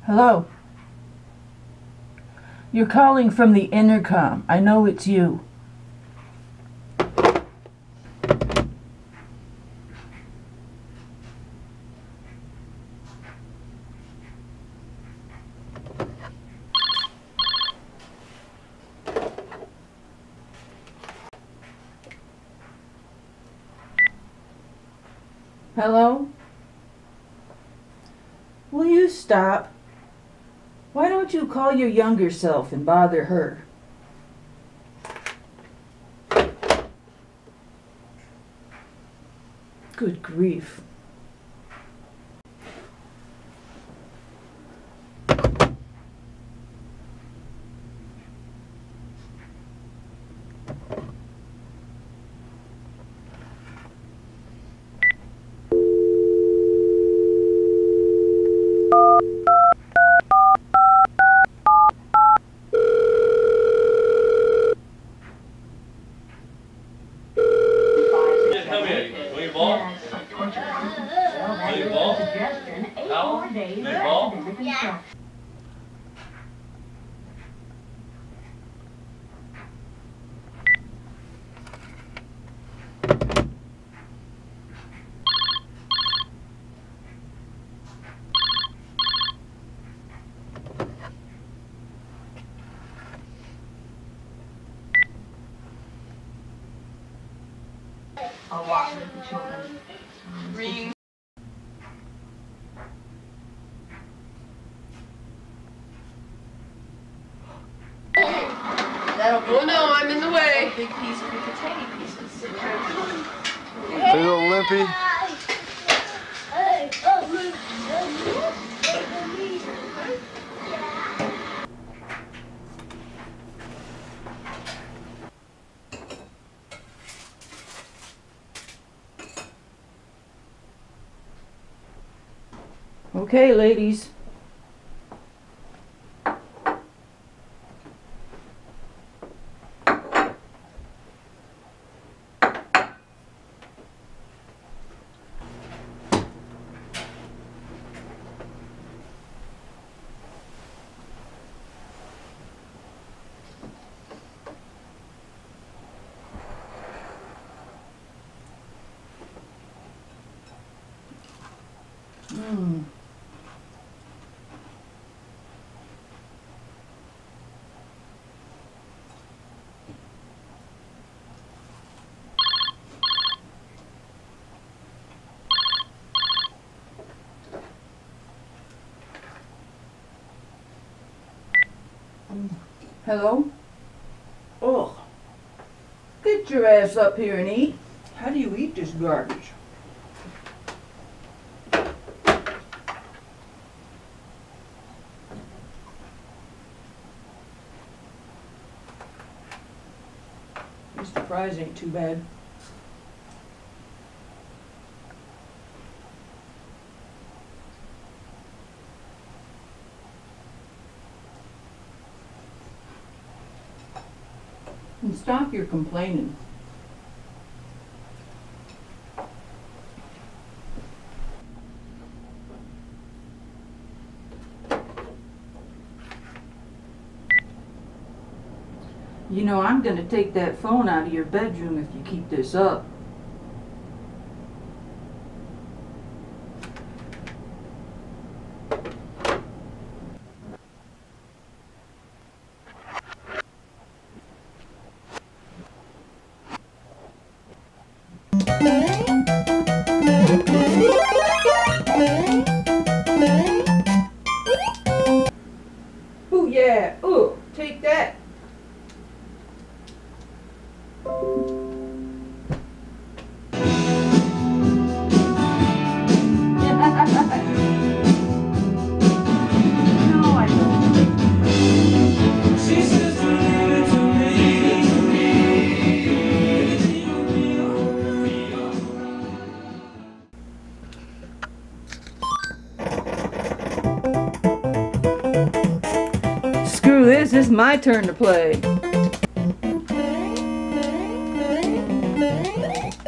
Hello? You're calling from the intercom. I know it's you. Hello? Will you stop? Why don't you call your younger self and bother her? Good grief. A lot with the children. Ring. Oh no, I'm in the way. Big piece of the potato pieces. Big old limpy. Okay, ladies. Hello? Ugh. Get your ass up here and eat. How do you eat this garbage? Mr. Fries ain't too bad. And stop your complaining. You know, I'm gonna take that phone out of your bedroom if you keep this up. Ooh yeah, ooh, take that. Screw this, it's my turn to play.